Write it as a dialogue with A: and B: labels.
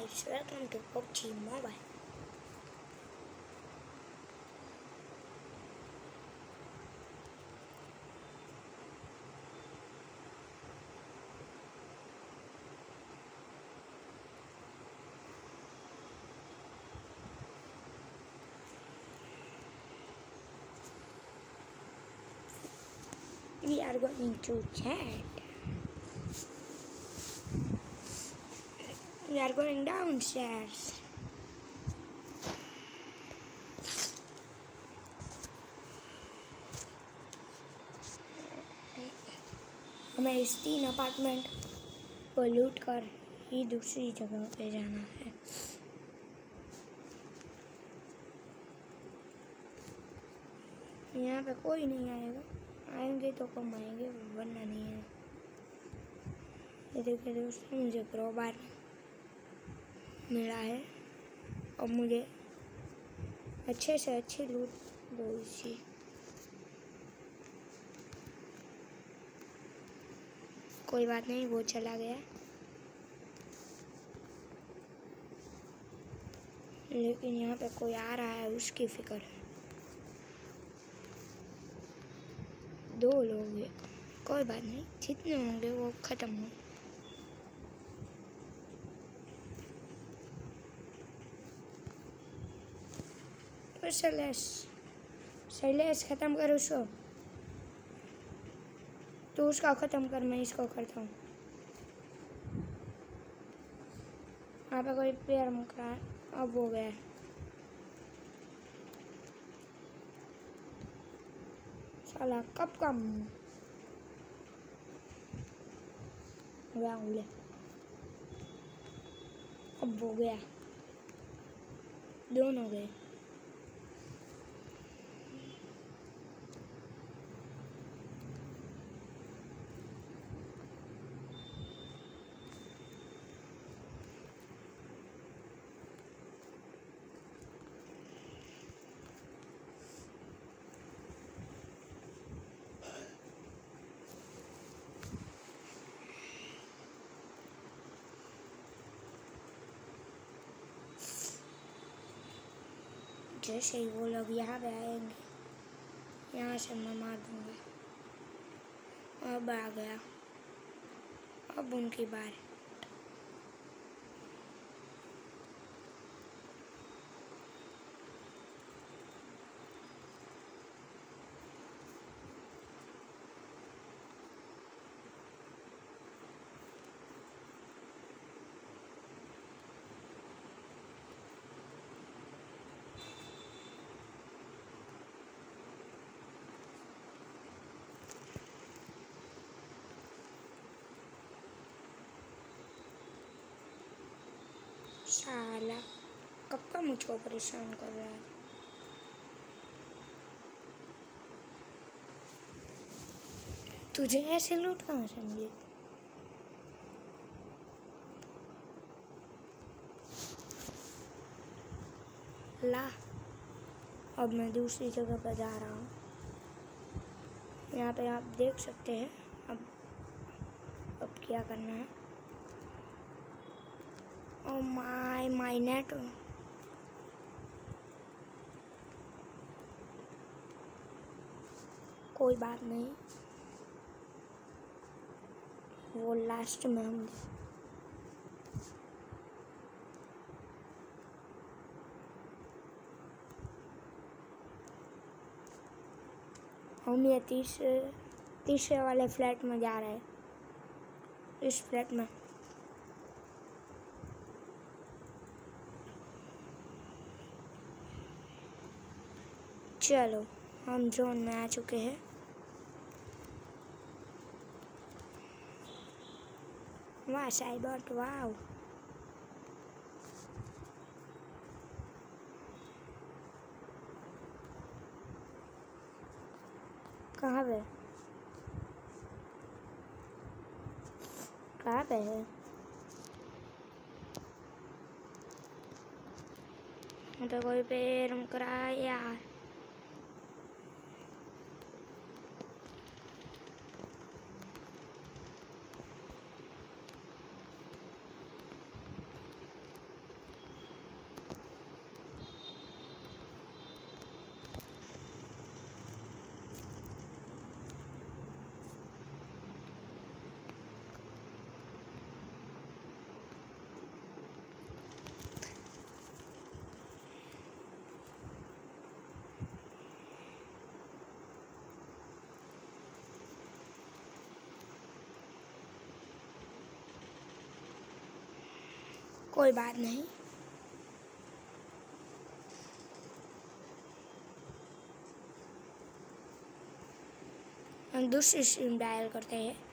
A: guys, welcome to PUBG Mobile. We are going to chat. We are going downstairs. हमें इस 3 apartment को लूट कर ही दूसरी जगह पे जाना है। यहाँ पे कोई नहीं आएगा, आएंगे तो कम आएंगे वरना नहीं है। ये देखिए दोस्तों, मुझे क्रोबार मिला है और मुझे अच्छे से अच्छी लूट दो इसी। कोई बात नहीं, वो चला गया, लेकिन यहाँ पे कोई आ रहा है उसकी फिक्र है। 2 लोग हैं, कोई बात नहीं, जितने होंगे वो ख़त्म हो। शैलेश ख़त्म कर उसको, तू उसका ख़त्म कर, मैं इसको करता हूँ। यहाँ पे कोई पैर मुकरा है, अब हो गया। साला कब कम ले, अब हो गया, दोनों गए। जैसे ही वो लोग यहाँ पे आएंगे, यहाँ से मैं मार दूँगा। अब आ गया, अब उनकी बारी। साला कब का मुझको परेशान कर रहा है। तुझे ऐसे लूट कहाँ समझे? ला, अब मैं दूसरी जगह पर जा रहा हूँ। यहाँ पे आप देख सकते हैं अब क्या करना है। ओ माय नेट, कोई बात नहीं, वो लास्ट में हम ये तीसरे वाले फ्लैट में जा रहे हैं। इस फ्लैट में चलो, हम जोन में आ चुके हैं। वाह साइबर्ट, वाह। कहाँ पे है? यहाँ पे कोई पैर मुकरा है यार। कोई बात नहीं। हम दूसरी सिम डायल करते हैं।